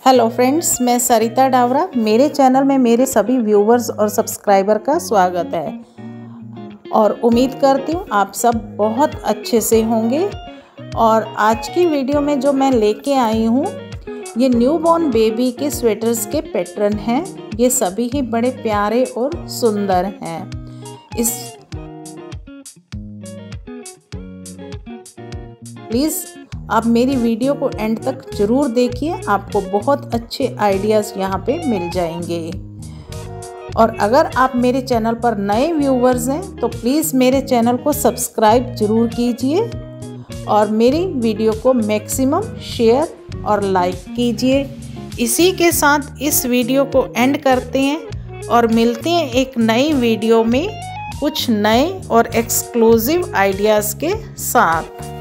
Hello friends, मैं सरिता डावरा। मेरे channel में मेरे सभी व्यूवर्स और सब्सक्राइबर का स्वागत है और उम्मीद करती हूँ आप सब बहुत अच्छे से होंगे। और आज की वीडियो में जो मैं लेके आई हूँ ये न्यूबॉर्न बेबी के स्वेटर्स के पैटर्न हैं। ये सभी ही बड़े प्यारे और सुंदर हैं। प्लीज़ आप मेरी वीडियो को एंड तक ज़रूर देखिए, आपको बहुत अच्छे आइडियाज़ यहाँ पे मिल जाएंगे। और अगर आप मेरे चैनल पर नए व्यूवर्स हैं तो प्लीज़ मेरे चैनल को सब्सक्राइब ज़रूर कीजिए और मेरी वीडियो को मैक्सिमम शेयर और लाइक कीजिए। इसी के साथ इस वीडियो को एंड करते हैं और मिलते हैं एक नई वीडियो में कुछ नए और एक्सक्लूसिव आइडियाज़ के साथ।